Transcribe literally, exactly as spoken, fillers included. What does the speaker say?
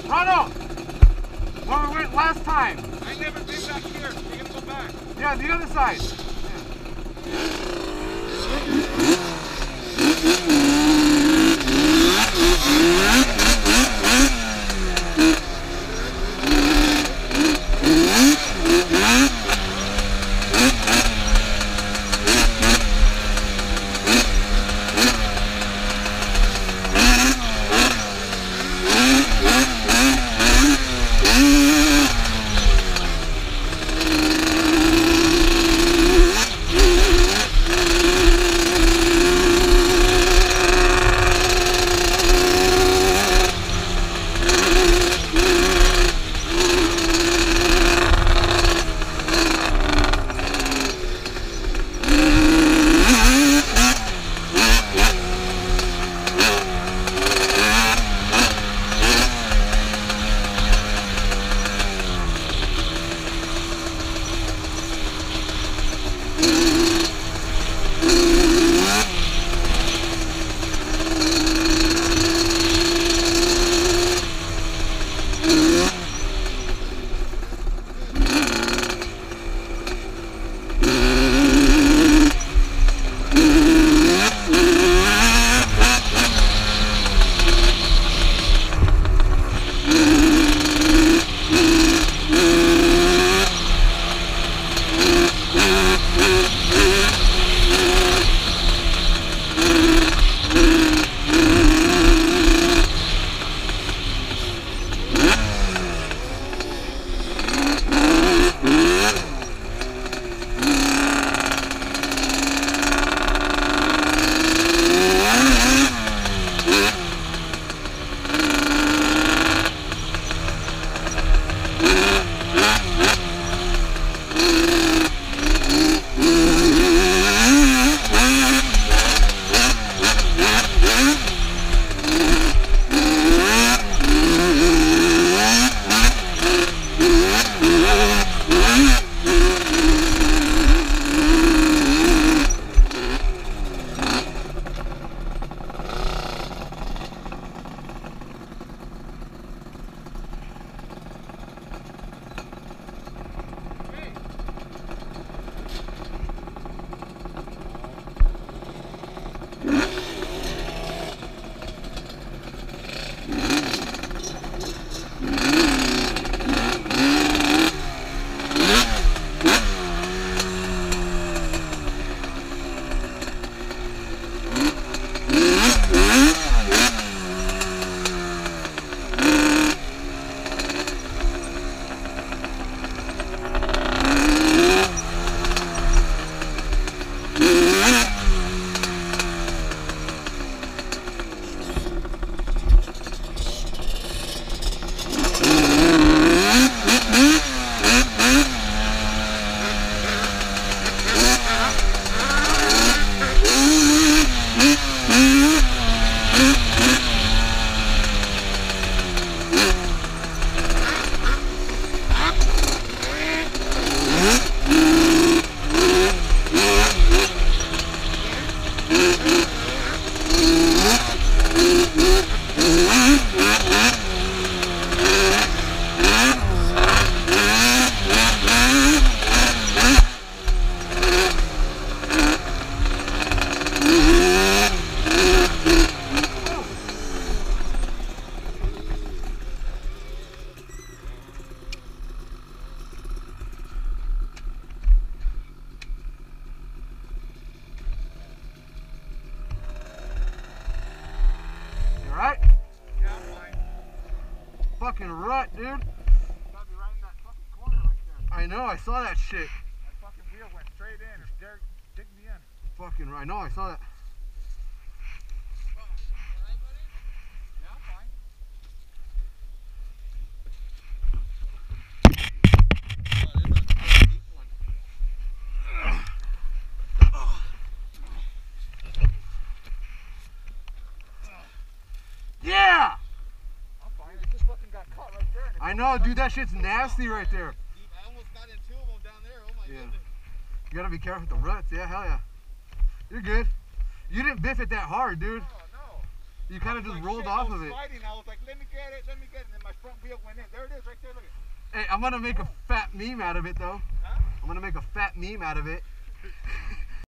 Ronald! Where we went last time. I never been back here. We're gonna go back. Yeah, the other side. Fucking rut, dude. Gotta be right in that fucking corner right there. I know, I saw that shit. That fucking wheel went straight in. It's Derek digged me in. Fucking right. I know, I saw that. Oh, alright, buddy? Yeah, I'm fine. Yeah! I'm fine. I just fucking got caught right there. I know, dude, that shit's nasty right there. I almost got in two of them down there. Oh my Yeah. goodness. You gotta be careful with the ruts. Yeah, hell yeah. You're good. You didn't biff it that hard, dude. Oh, no. You kind of just Like, rolled shit, off I was of it. sliding, I was like, let me get it, let me get it. And then my front wheel went in. There it is, right there. Look at it. Hey, I'm gonna make a fat meme out of it though. Huh? I'm gonna make a fat meme out of it.